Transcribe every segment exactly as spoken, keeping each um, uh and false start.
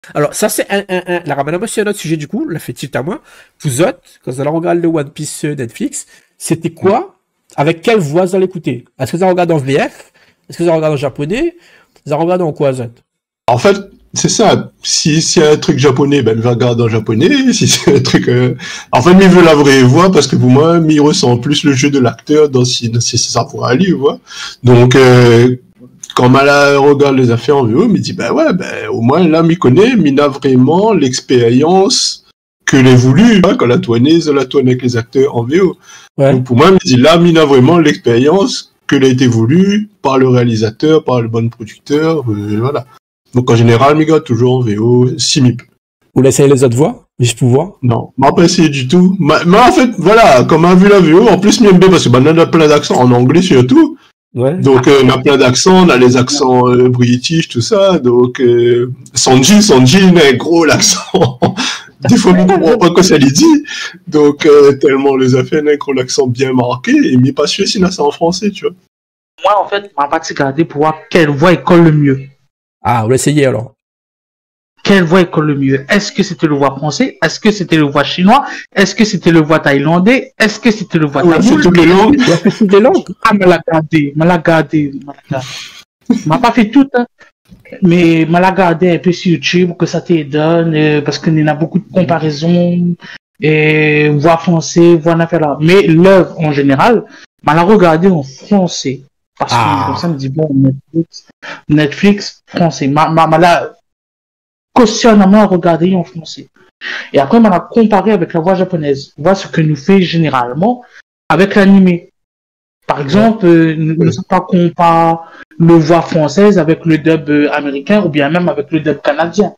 Alors, ça, c'est un, un, un, la ramène sur un autre sujet, du coup, la fait tilt à moi. Vous autres, quand vous allez regarder le One Piece Netflix, c'était quoi? Avec quelle voix vous allez écouter? Est-ce que vous allez regarder en V F? Est-ce que vous allez regarder en japonais? Vous allez regarder en quoi, vous autres? En fait, c'est ça. Si c'est un truc japonais, ben, je vais regarder en japonais. Si c'est un truc, euh... en fait, il veut la vraie voix parce que pour moi, il ressent plus le jeu de l'acteur dans si, dans si sa voix à lui, vois. Donc, euh, quand Mala regarde les affaires en V O, il me dit, ben ouais, ben, au moins, là, il connaît, il a vraiment l'expérience que l'est voulu, hein, quand la tourneuse, la tourne avec les acteurs en V O. Ouais. Donc, pour moi, il me dit, là, il a vraiment l'expérience que l'a été voulu par le réalisateur, par le bon producteur, euh, voilà. Donc, en général, il regarde toujours en V O, si mi peut. Vous laissez les autres voix? Juste pour voir? Non, m'a pas essayé du tout. Mais en fait, voilà, comme on a vu la V O, en plus, m'aime bien parce que, ben, on a plein d'accents en anglais surtout. Ouais. Donc, euh, on a plein d'accents, on a les accents euh, british, tout ça. Donc, euh, Sanji, Sanji, il a un gros l'accent. Des fois, on ne comprend pas quoi ça lui dit. Donc, euh, tellement les affaires, un gros accent bien marqué. Et il n'est pas sûr s'il a ça en français, tu vois. Moi, en fait, ma partie regardée pour voir quelle voix il colle le mieux. Ah, on va essayer alors. Quelle voix il colle le mieux? Est-ce que c'était le voix français? Est-ce que c'était le voix chinois? Est-ce que c'était le voix thaïlandais? Est-ce que c'était le voix tamoul? C'est toutes les langues. C'est toutes les langues. Ah, me l'a gardé, me l'a gardé, me l'a gardé. M'a pas fait tout, hein. Mais me l'a gardé un peu sur YouTube que ça te donne, euh, parce qu'il y a beaucoup de comparaisons, et voix français, voix n'affaire là. Mais l'œuvre en général, me l'a regardé en français. Parce ah. que comme ça me dit bon, Netflix, Netflix français. Ma, ma, ma l'a cautionnement regardé en français. Et après, on a comparé avec la voix japonaise. On voit ce que nous fait généralement avec l'animé. Par exemple, euh, ne sais pas qu'on compare le voix française avec le dub euh, américain ou bien même avec le dub canadien.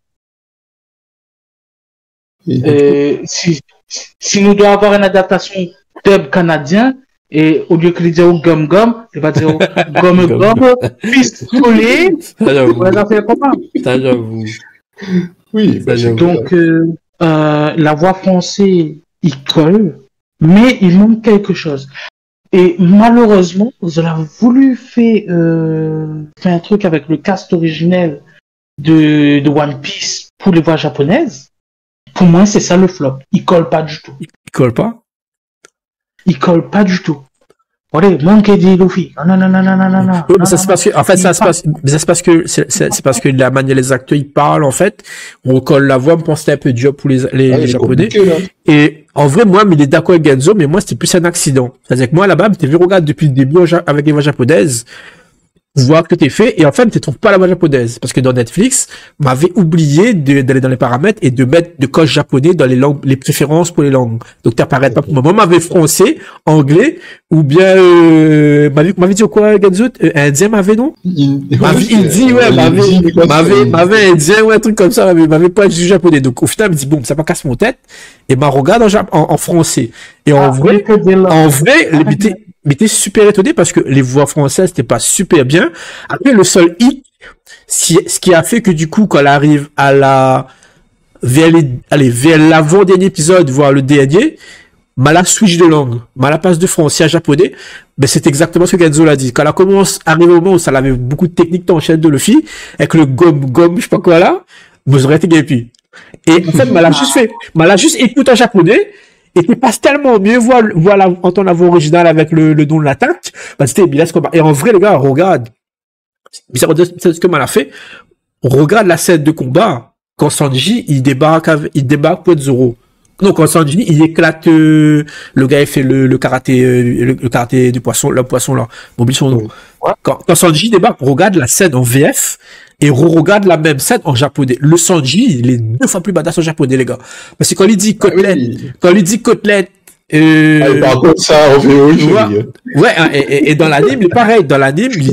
Euh, si, si nous devons avoir une adaptation dub canadien, et au lieu que de dire gum gum, il va dire gum gum, pistolet, on va faire comment? Ça, j'avoue. Oui, bah, donc euh, euh, la voix française, il colle, mais il manque quelque chose. Et malheureusement, vous avez voulu faire, euh, faire un truc avec le cast originel de, de One Piece pour les voix japonaises. Pour moi, c'est ça le flop. Il colle pas du tout. Il colle pas? Il colle pas du tout. Allez, manque dit Luffy. Non, non, non, non, non, non, non. Oui, mais ça se passe que, en fait, ça se passe, mais ça se passe que, c'est, c'est, c'est parce que la manière les acteurs, ils parlent, en fait. On colle la voix, on pense que c'était un peu dur pour les, les, ah, les japonais. Et, en vrai, moi, mais il est d'accord avec Genzo, mais moi, c'était plus un accident. C'est-à-dire que moi, là-bas, t'es vu, regarde, depuis le début, avec les voix japonaises, voir que t'es fait, et en fait, tu trouves pas la voix japonaise. Parce que dans Netflix, m'avait oublié de, d'aller dans les paramètres et de mettre de coche japonais dans les langues, les préférences pour les langues. Donc, t'apparaît pas pour moi. Moi, m'avait français, anglais, ou bien, euh, m'avait, m'avait dit quoi, Genzo? Euh, indien m'avait, non? M'avait, il dit, ouais, m'avait, m'avait, m'avait indien, ouais, un truc comme ça, m'avait, m'avait pas du japonais. Donc, au final, il me dit, bon, ça pas casse mon tête, et m'a regarde en, en, en français. Et en ah, vrai, en vrai, les, mais t'es super étonné parce que les voix françaises c'était pas super bien. Après le seul hic, ce qui a fait que du coup quand elle arrive à la vers les, allez vers l'avant dernier épisode voire le dernier, Mala switch de langue, Mala passe de français à japonais. Ben c'est exactement ce que Genzo l'a dit. Quand elle commence arrive au moment où ça avait beaucoup de techniques t'enchaînes de Luffy avec le gomme gomme je sais pas quoi là, vous aurez été guépi. Et en fait Mala juste fait, Mala juste écoute en japonais. Et tu passes tellement mieux voir, voir la, entendre la voix originale avec le, le don de l'attaque. Bah, c'était bien ce combat. Et en vrai, les gars, regarde. C'est ce que Mal a fait. On regarde la scène de combat. Quand Sanji, il débarque, avec, il débarque pour être Zoro. Donc, quand Sanji, il éclate, euh, le gars, il fait le, le karaté, euh, le, le karaté du poisson, le poisson là. M'oublie son nom. Ouais. Quand, quand Sanji débarque, on regarde la scène en V F. Et on regarde la même scène en japonais. Le Sanji, il est deux fois plus badass en japonais, les gars. Parce que quand il dit côtelette, ah, oui. quand il dit côtelette, euh, ah, par contre, ça, en V O, ouais, ouais, hein, et, et dans l'anime, il est pareil. Dans l'anime, il,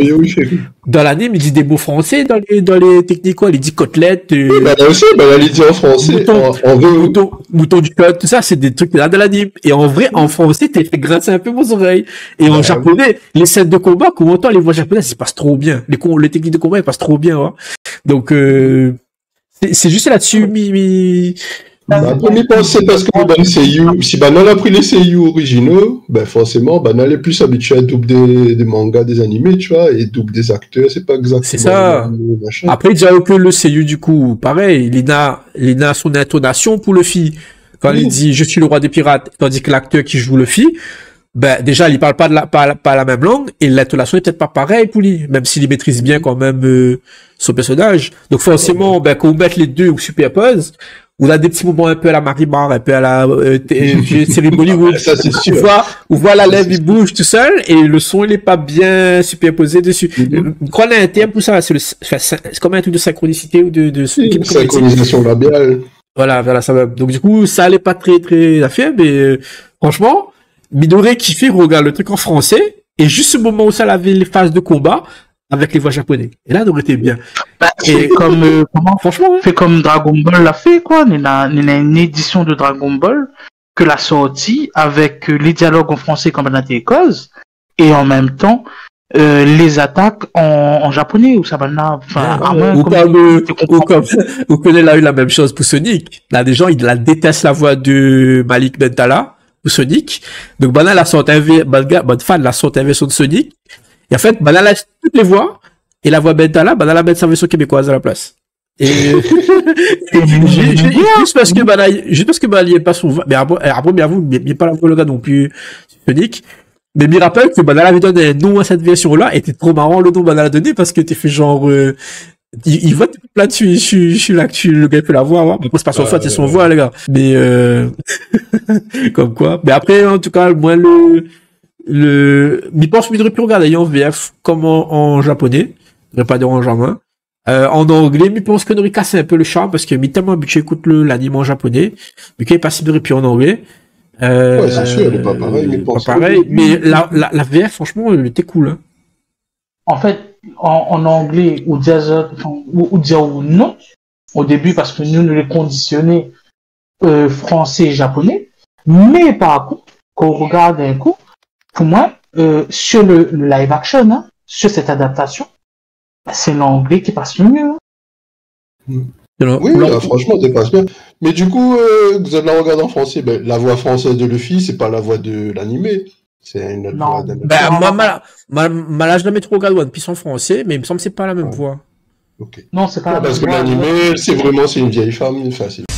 il, dans l'anime, il dit des mots français dans les, dans les techniques, quoi. Il dit côtelette, euh, oui, bah, là aussi, bah, là, il dit en français, mouton, en, en V O. Mouton, mouton du code, tout ça, c'est des trucs là dans l'anime. Et en vrai, en français, t'es fait grincer un peu vos oreilles. Et en ah, japonais, oui. les scènes de combat, comment on entend les voix japonaises, ça passe trop bien. Les, les techniques de combat, elles passent trop bien, hein. Donc, euh, c'est, c'est juste là-dessus, mi, mi, Ma première pensée, c'est parce que ben, seiyuu, si Banal a pris les seiyuu originaux, ben forcément, Banal est plus habitué à doubler des, des mangas, des animés, tu vois, et double des acteurs, c'est pas exactement. C'est ça. Après, déjà que le seiyuu, du coup, pareil, il a, il a son intonation pour Luffy. Quand oui. il dit, je suis le roi des pirates, tandis que l'acteur qui joue Luffy, ben, déjà, il parle pas de la, pas, pas la même langue, et l'intonation est peut-être pas pareille pour lui, même s'il maîtrise bien quand même, euh, son personnage. Donc, forcément, ben, quand vous mettez les deux ou superpose, on a des petits moments un peu à la Marimar, un peu à la, euh, série Bollywood. Ça, c'est sûr. On voit, on voit la lèvre, il bouge tout seul, et le son, il est pas bien superposé dessus. Mm-hmm. Je crois qu'il y a un terme pour ça, c'est le, c'est comme un truc de synchronicité ou de, de, de synchronisation labiale. Voilà, voilà, ça va. Donc, du coup, ça allait pas très, très affaire, mais, euh, franchement, Midori kiffé regarde le truc en français, et juste ce moment où ça avait les phases de combat, avec les voix japonais. Et là, on aurait été bien. Bah, et comme, euh, comment, franchement, hein. Fait comme Dragon Ball l'a fait, quoi. Il y a, il y a une édition de Dragon Ball que l'a sortie avec les dialogues en français comme dans tes causes, et en même temps, euh, les attaques en, en japonais, ou ça va là, enfin, à moins, ou comme, comme, euh, ou comme, ou que là, a eu la même chose pour Sonic. Là, des gens, ils la détestent la voix de Malik Bentala, ou Sonic. Donc, Banal la sorti un, bonne fan, la sorti une version de Sonic. Et en fait, Banal a toutes les voix, et la voix Bentala, Banal a mis sa version québécoise à la place. Et, juste parce que Banal, juste parce que Banal, il est pas son voix, mais après, après, mais avoue, il n'y a pas la voix, le gars non plus, Sonic. Mais il me rappelle que Banal avait donné un nom à cette version-là, et c'était trop marrant le nom Banal a donné, parce que t'es fait genre, euh, il, il voit là dessus, je suis, je suis là que tu, le gars peut la voir, hein. Après, c'est pas son faute, c'est son voix, les gars. Mais, euh, comme quoi. Mais après, en tout cas, moi, le, le, mais pense qu'il aurait pu regarder en V F comme en, en japonais. Il n'y a pas de dérangeant. Euh, en anglais, mais pense qu'on aurait cassé un peu le charme parce que mais tellement habitué écoute le, l'anime en japonais. Mais qu'il est pas si bien puis en anglais. Euh, ouais, c'est sûr, elle est pas pareil, mais pas pareil. Mais la, la, la V F, franchement, elle était cool, hein. En fait, en, en anglais, ou dire, ou, ou dire non, au début, parce que nous, nous les conditionnés, euh, français et japonais. Mais par contre, quand on regarde un coup, pour moi, euh, sur le, le live action, hein, sur cette adaptation, c'est l'anglais qui passe le mieux. Hein. Mmh. Oui, là, franchement, ça passe bien. Mais du coup, euh, vous allez la regarder en français. Ben, la voix française de Luffy, c'est pas la voix de l'animé. C'est une autre non. voix d'un ben, moi, ma, ma, ma, là, je jamais trop regardé One Piece en français, mais il me semble que c'est pas la même ouais. voix. Ok. Non, c'est pas ouais, la parce même voix. Parce que l'animé, c'est vraiment, c'est une vieille femme, enfin, c'est